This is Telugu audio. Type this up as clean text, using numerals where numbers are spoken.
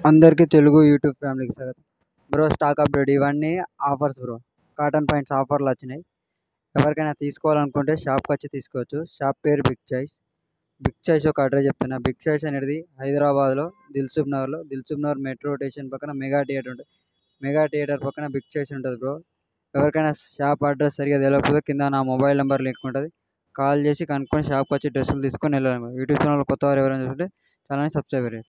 అందరికీ తెలుగు యూట్యూబ్ ఫ్యామిలీకి స్వాగతం. బ్రో స్టాక్ అప్డేట్ ఇవన్నీ ఆఫర్స్ బ్రో. కాటన్ ప్యాంట్స్ ఆఫర్లు వచ్చినాయి. ఎవరికైనా తీసుకోవాలనుకుంటే షాప్కి వచ్చి తీసుకోవచ్చు. షాప్ పేరు బిగ్ చాయిస్. బిగ్ చాయిస్ ఒక అడ్రస్ చెప్తున్నా. బిగ్ చాయిస్ అనేది హైదరాబాద్లో దిల్సుఖ్ నగర్ మెట్రో స్టేషన్ పక్కన మెగా థియేటర్ ఉంటుంది. మెగా థియేటర్ పక్కన బిగ్ చాయిస్ ఉంటుంది బ్రో. ఎవరికైనా షాప్ అడ్రస్ సరిగా తెలియకపోతే కింద నా మొబైల్ నెంబర్ లింక్ ఉంటుంది. కాల్ చేసి కనుక్కొని షాప్కి వచ్చి డ్రెస్సులు తీసుకొని వెళ్ళాలి. యూట్యూబ్ ఛానల్ కొత్త వారు ఎవరైనా చూస్తుంటే ఛానల్ని సబ్స్క్రైబ్ చేయండి.